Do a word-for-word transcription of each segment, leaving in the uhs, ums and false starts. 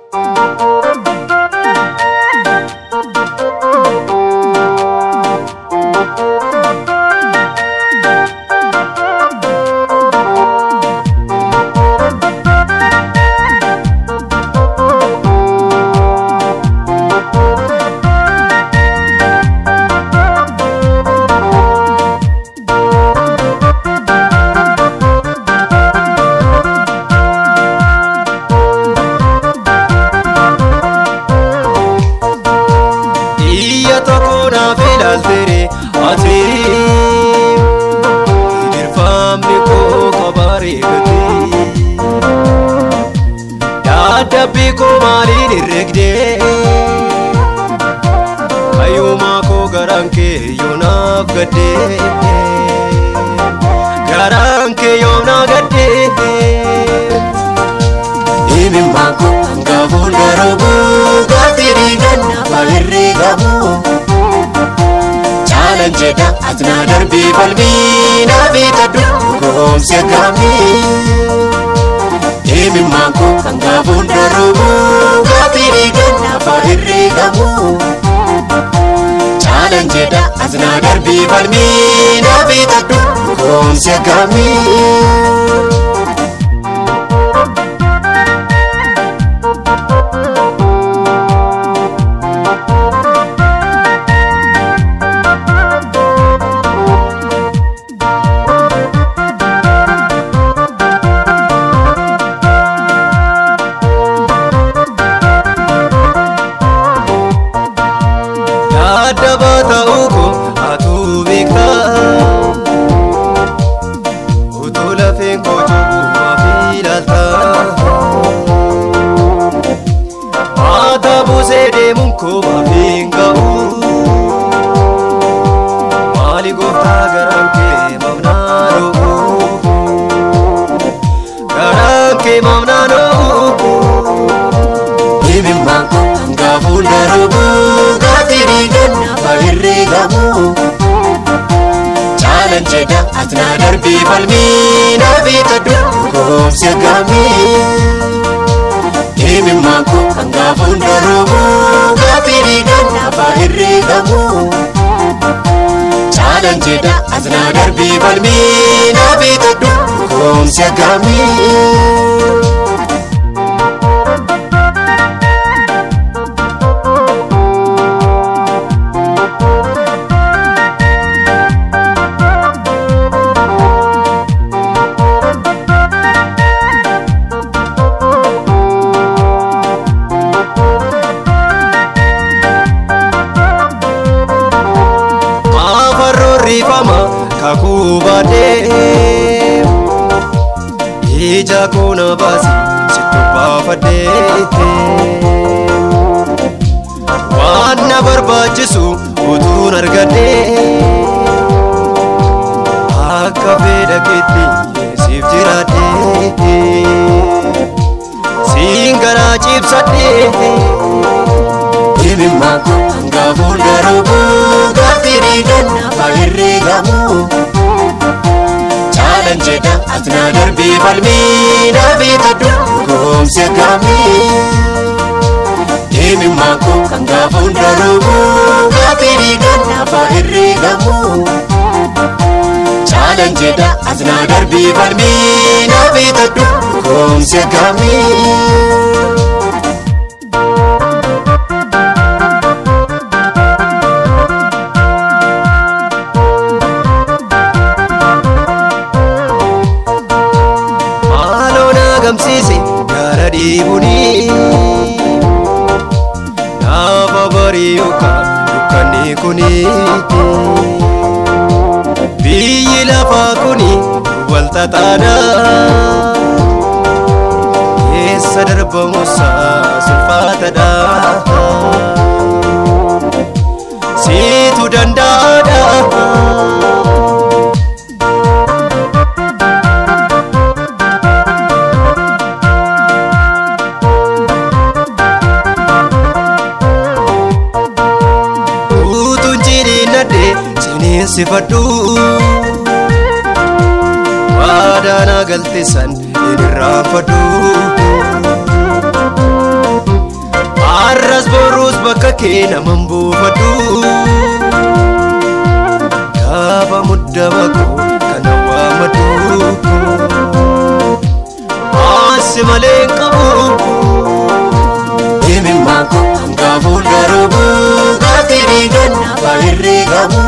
Biko malin irregde ayuma ko garanke yona gade garanke yona gade imi mako ngavul garobu gatiri ganna balirri gabu challenge da atna darbi balbi na bitadu kom se gami imi mako ngavul garobu gatiri ganna balirri gabu challenge da atna darbi balbi na bitadu kom se gami Munko mafinga u mali gofta garanke mamnano garanke mamnano imi manko ngavul garobu gatiri ganna balirri gabu challenge da atna darbi balmi na bitadu kom se gami imi manko ngavul garobu gatiri ganna balirri gabu challenge da atna darbi balmi na bitadu kom se gami kakubade ija kona basi situ bafade wana barbachisu utun argade akka feda kiti sif jirade singara chipsade imi mako ngavul garobu gatiri ganna balirri gabu challenge da atna darbi balmi na bitadu kom se gami imi mako ngavul garobu gatiri ganna balirri gabu challenge da atna darbi balmi na bitadu kom se gami gamsisi gara dibuni nava bariyuka dukani kuni biyi lafa kuni waltatada esa darba musa sulfatada situ dandada sifadu wadana galtisan inirafadu bakka kee naman buufadhu gaafa muddama koo kana waamadu asi malee qabu imimmaan koo hanga fuuldaruu gaaffirii ganna baay'irree qabu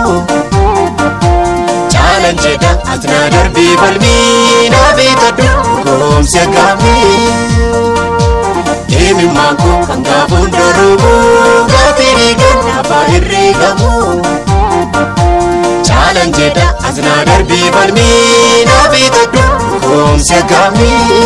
jaalan jedha ati na darbii falmii na beekadhu goomsi akkamii imimmaan koo hanga fuuldaruu gaaffirii ganna baay'irree qabu jaalan jedha ati na darbii falmii na beekadhu goomsi akkamii.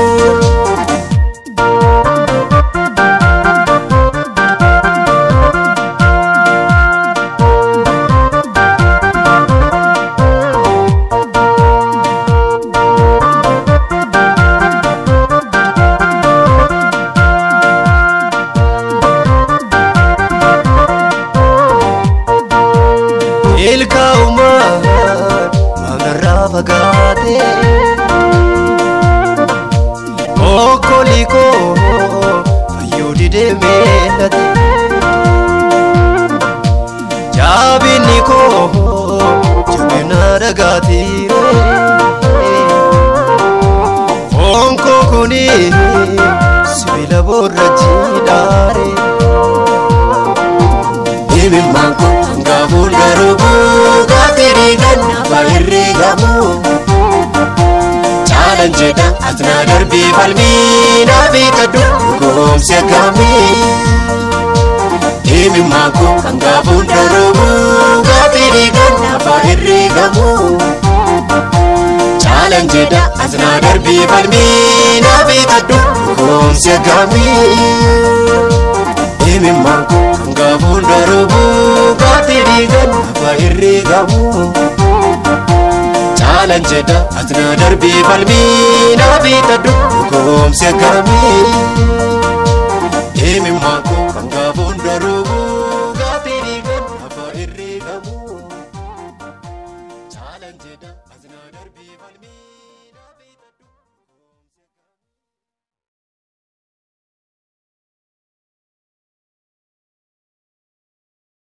Ilka umaan magarraa fagaate okkoli koo fayyuu didee meellate jaabinni koo jabina dhagaatiire foon koo kuni sibiila boorra jiidhaare imimmaan koo hanga fuuldaruu gaaffirii ganna baay'irree qabu jaalan jedha ati na darbii falmii na beekadhu goomsi akkamii imimmaan koo hanga fuuldaruu gaaffirii ganna baay'irree qabu jaalan jedha ati na darbii falmii na beekadhu goomsi akkamii imimmaan koo hanga fuuldaruu gaaffirii ganna baay'irree qabu jaalan jedha ati na darbii falmii na beekadhu goomsi akkamii imimmaan koo hanga fuuldaruu